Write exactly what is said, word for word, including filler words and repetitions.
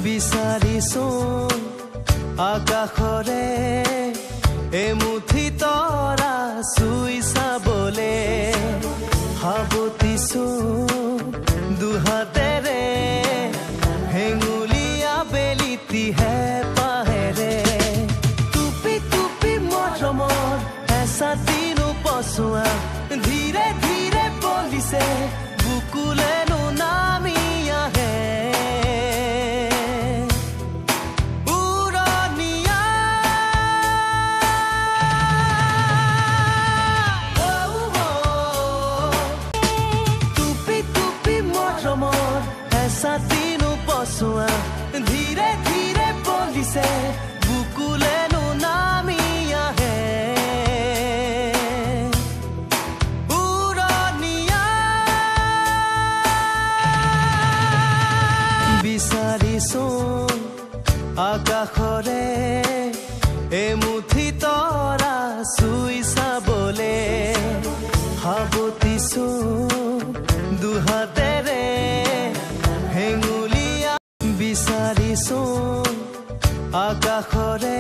বিচাৰিছো আকাশৰে এমুঠি তৰা চুই চাবলে হাবতিছো দুহাতেৰে হেঙুলীয়া বেলিতিহে পাহেৰে টুপি টুপি মৰমৰ এচাতিনো পচোৱা ধীৰে ধীৰে বলিছে বুকুলেনো নামি আহে সাতিনো পচোৱা ধীৰে ধীৰে বলিছে বুকুলেনো নামি আহে উৰণীয়া বিচাৰিছো আকাশৰে এমুঠি তৰা চুই চাবলে হাবতিছো দুহাতেৰে হেঙুলীয়া বিচাৰিছো আকাশৰে